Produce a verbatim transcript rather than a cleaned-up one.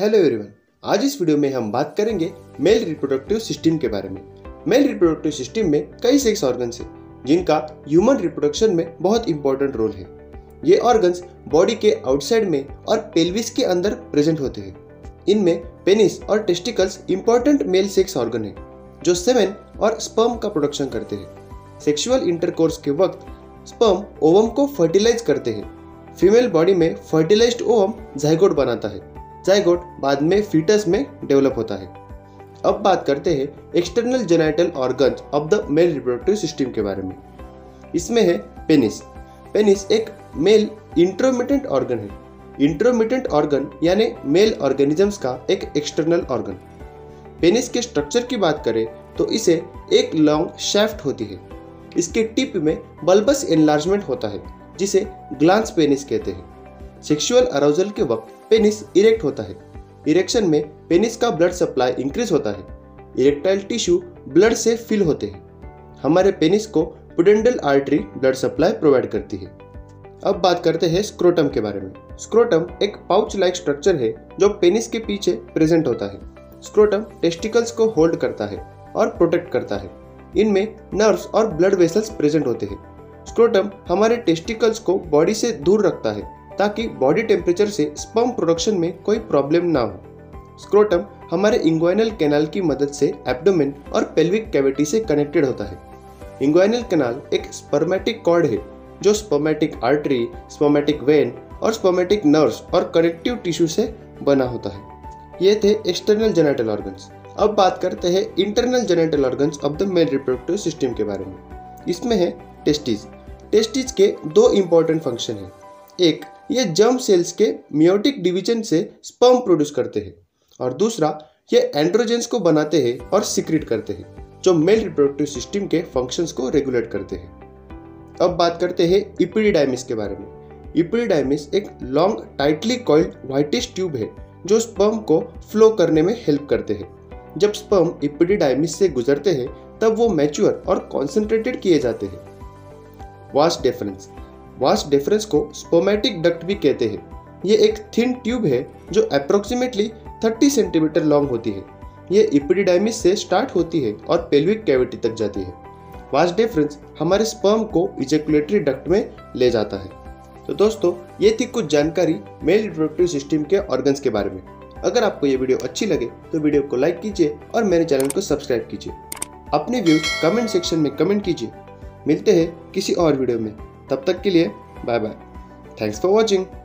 Hello everyone, आज इस video में हम बात करेंगे मेल रिप्रोडक्टिव सिस्टम के बारे में। मेल रिप्रोडक्टिव सिस्टम में कई सेक्स ऑर्गन्स हैं जिनका ह्यूमन रिप्रोडक्शन में बहुत इंपॉर्टेंट रोल है। ये ऑर्गन्स बॉडी के आउटसाइड में और पेल्विस के अंदर प्रेजेंट होते हैं। इनमें पेनिस और testicles important male sex organ है जो सेमेन और स्पर्म का प्रोडक्शन करते हैं। सेक्सुअल इंटरकोर्स के वक्त स्पर्म ओवम को फर्टिलाइज करते हैं। फीमेल बॉडी में फर्टिलाइज्ड ओवम जाइगोट बनाता है। जाइगोट बाद में फीटस में डेवलप होता है। अब बात करते हैं external genital organs of the male reproductive system के बारे में। इसमें है पेनिस। पेनिस एक मेल इंट्रोमिटेंट ऑर्गन है। इंट्रोमिटेंट ऑर्गन यानी मेल ऑर्गेनिजम्स का एक एक्सटर्नल ऑर्गन। पेनिस के स्ट्रक्चर की बात करें तो इसे एक लॉन्ग शैफ्ट होती है। इसके टिप में बल्बस एनलार्जमेंट होता है जिसे ग्लांस पेनिस कहते हैं। सेक्सुअल अराउजल के वक्त पेनिस इरेक्ट होता है। इरेक्शन में पेनिस का ब्लड सप्लाई इंक्रीज होता है। इरेक्टाइल टिश्यू ब्लड से फिल होते हैं। हमारे पेनिस को pudendal artery blood supply provide करती है। अब बात करते हैं स्क्रोटम के बारे में। स्क्रोटम एक पाउच लाइक स्ट्रक्चर है जो पेनिस के पीछे प्रेजेंट होता है। स्क्रोटम टेस्टिकल्स को होल्ड करता है और प्रोटेक्ट करता है। इनमें नर्व्स और ब्लड वेसल्स प्रेजेंट होते हैं। स्क्रोटम हमारे टेस्टिकल्स को बॉडी से दूर रखता है ताकि बॉडी टेम्परेचर से स्पर्म प्रोडक्शन में कोई प्रॉब्लम ना हो। स्क्रोटम हमारे इंग्वाइनल कैनाल की मदद से एब्डोमेन और पेल्विक कैविटी से कनेक्टेड होता है। इंग्वाइनल कैनाल एक स्पर्मेटिक कॉर्ड है जो स्पर्मेटिक आर्टरी, स्पर्मेटिक वेन और स्पर्मेटिक नर्व्स और कनेक्टिव टिश्यू से बना होता है। ये थे एक्सटर्नल जेनाइटल ऑर्गन्स। अब बात करते हैं internal genital organs of the male reproductive system के बारे में। इसमें है टेस्टिस। टेस्टिस के दो इंपॉर्टेंट फंक्शन हैं। एक, ये जर्म सेल्स के मियोटिक डिवीजन से स्पर्म प्रोड्यूस करते हैं और दूसरा, ये एंड्रोजेंस को बनाते हैं और सिक्रीट करते हैं जो मेल रिप्रोडक्टिव सिस्टम के फंक्शंस को रेगुलेट करते हैं। अब बात करते हैं इपिडिडाइमिस के बारे में। इपिडिडाइमिस एक long tightly coiled whitish tube है जो स्पर्म को फ्लो करने में हेल्प करते हैं। जब स्पर्म इपिडिडाइमिस से गुजरते हैं तब वो मैच्योर और कॉन्सेंट्रेटेड किए जाते हैं। Vas deferens. वास डेफरेंस को स्पर्मेटिक डक्ट भी कहते हैं। ये एक थिन ट्यूब है जो अप्रोक्सीमेटली तीस सेंटीमीटर लॉन्ग होती है। ये इपिडिडाइमिस से स्टार्ट होती है और पेल्विक कैविटी तक जाती है। वास डेफरेंस हमारे स्पर्म को इजैकुलेटरी डक्ट में ले जाता है। तो दोस्तों, ये थी कुछ जानकारी मेल रिप्रोडक्टिव सिस्टम के ऑर्गन्स के बारे में। अगर आपको ये वीडियो अच्छी लगे तो वीडियो को लाइक कीजिए और मेरे चैनल को सब्सक्राइब कीजिए। अपने व्यूज कमेंट सेक्शन में कमेंट कीजिए। मिलते हैं किसी और वीडियो में, तब तक के लिए bye bye. Thanks for watching.